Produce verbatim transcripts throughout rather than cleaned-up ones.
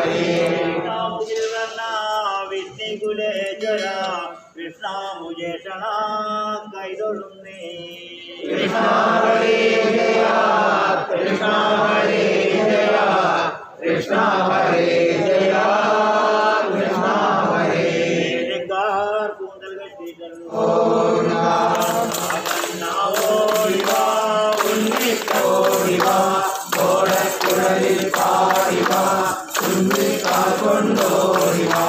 വിഷ്ണുകുലേശ്വര കൃഷ്ണമുജേഷണ കൈതൊഴുന്നേ കൃഷ്ണ ഹരേ ജയ കൃഷ്ണ ഹരേ ജയ കൃഷ്ണ ഹരേ ജയ കൃഷ്ണ ഹരേ കൂന്തൽ കെട്ടിട്ടല്ലോ ഓടക്കുഴലിൽ പാടിവാ കുഞ്ഞിക്കാൽ കൊണ്ടോടിവാ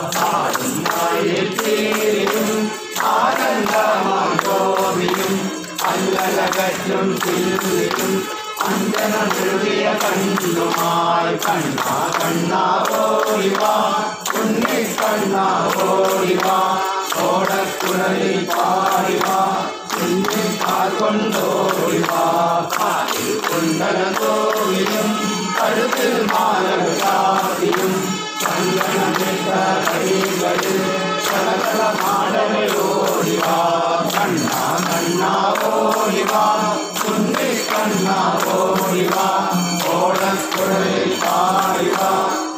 ആടും ആനന്ദമാകോവിലും അല്ലലകറ്റും തില്ലിലും അഞ്ജനമെഴുതിയ കണ്ണുമായി കണ്ണാ കണ്ണാ ഓടിവാ കുഞ്ഞിക്കണ്ണാ ഓടിവാ ഓടക്കുഴലിൽ പാടിവാ കുഞ്ഞിക്കാൽ കൊണ്ടോടിവാ കാലിൽ കുണ്ടല കോവിലും കഴുത്തിൽ മാലകാതിയും ചന്ദനമിട്ട കൈകളിൽ കലകല മാടമയോടിവാ കണ്ണാ കണ്ണാ ഓടിവാ കുഞ്ഞിക്കണ്ണാ ഓടിവാ ഓടക്കുഴലിൽ പാടിവാ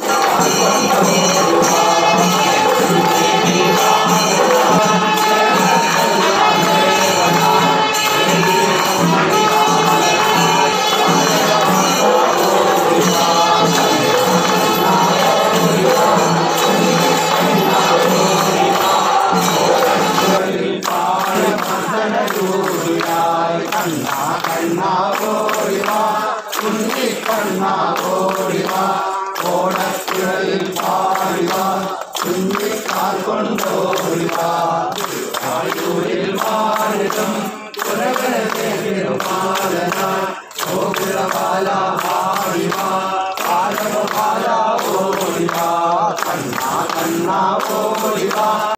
കണ്ണാ കണ്ണാ ഓടിവാ കുഞ്ഞിക്കണ്ണാ ഓടിവാ ഓടക്കുഴലിൽ പാടിവാ കുഞ്ഞിക്കാൽ കൊണ്ടോടിവാ ആയൂരിൽ മാരുതം പുരകരമാലന ഗോകുലപാല പാടിവാ പാലപാല ഓടിവാ കണ്ണാ കണ്ണാ ഓടിവാ